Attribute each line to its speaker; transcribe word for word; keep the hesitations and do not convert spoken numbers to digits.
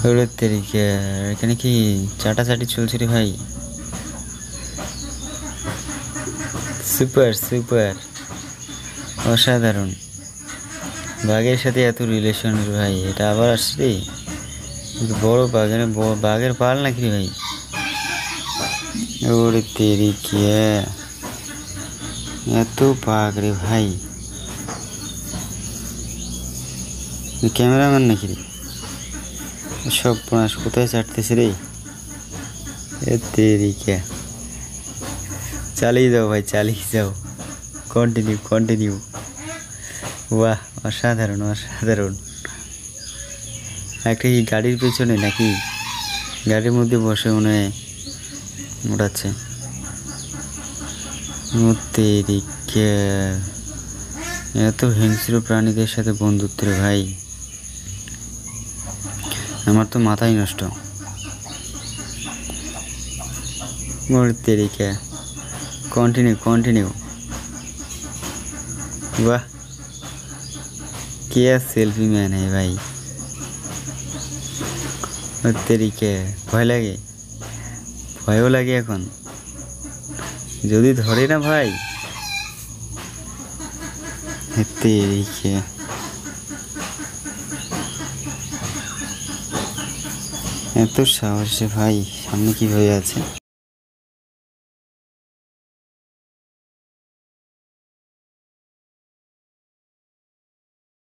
Speaker 1: ওরে তেরিকে, এখানে কি চাটাচাটি চলছে রে ভাই? সুপার সুপার, অসাধারণ। বাঘের সাথে এত রিলেশন রে ভাই, এটা আবার আসছে রে। বড় বাঘের বাঘের পাল নাকি রে ভাই? ওরে তেরিকে, এত বাঘ রে ভাই। ক্যামেরাম্যান নাকি রে? সব পাঁচ কোথায় চাটতেছে রে? এ তেরিকে, চালিয়ে যাও ভাই, চালিয়ে যাও, কন্টিনিউ কন্টিনিউ। বাহ, অসাধারণ অসাধারণ। একটা কি গাড়ির পেছনে নাকি গাড়ির মধ্যে বসে মনে হয় ওড়াচ্ছে। তেরিকে, এত হিংস্র প্রাণীদের সাথে বন্ধুত্ব রে ভাই, আমার তো মাথাই নষ্ট। মোর তেরিকে, কন্টিনিউ কন্টিনিউ। वाह, क्या सेल्फी मैन है भाई। तेरिके भय लागे, भयो लागे এখন যদি ধরে না ভাই। তেরিকে, এত সাহস ভাই, সামনে কি হয়ে আছে।